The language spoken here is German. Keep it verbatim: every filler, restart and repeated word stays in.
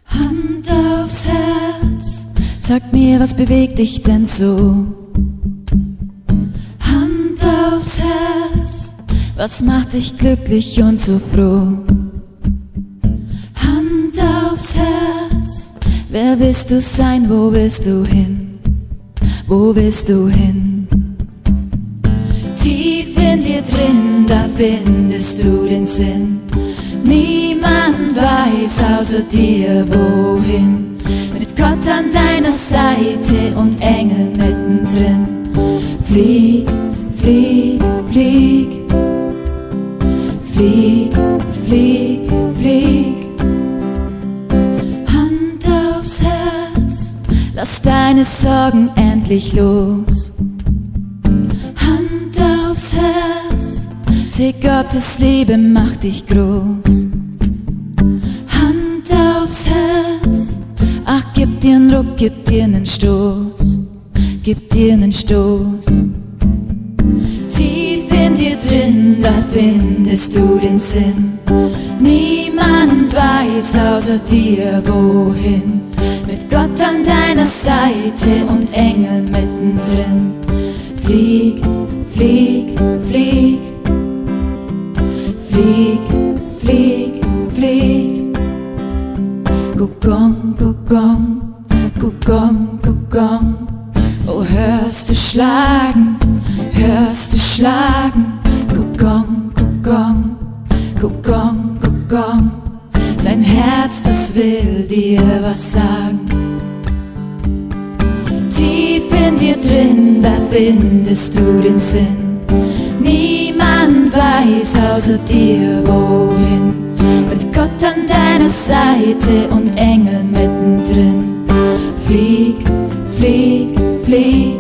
Hand aufs Herz, sag mir, was bewegt dich denn so? Hand aufs Herz, was macht dich glücklich und so froh? Hand aufs Herz, wer willst du sein, wo willst du hin? Wo willst du hin? Tief in dir drin, da findest du den Sinn. Niemand weiß außer dir wohin. Mit Gott an deiner Seite und Engel mittendrin. Flieg, flieg, flieg. Flieg, flieg, flieg. Hand aufs Herz, lass deine Sorgen endlich los. Hand aufs Herz, seh Gottes Liebe macht dich groß. Hand aufs Herz, ach gib dir einen Ruck, gib dir einen Stoß, gib dir einen Stoß. Tief in dir drin, da findest du den Sinn. Niemand weiß außer dir wohin. Mit Gott an deiner Seite und Engeln mittendrin. Flieg, flieg, flieg. Flieg, flieg, flieg. Kuckuck, kuckuck, kuckuck, kuckuck. Oh, hörst du schlagen, hörst du schlagen. Kuckuck, kuckuck, kuckuck, kuckuck. Dein Herz, das will dir was sagen. Tief in dir drin, da findest du den Sinn. Niemand weiß außer dir wohin. Mit Gott an deiner Seite und Engel mittendrin. Flieg, flieg, flieg.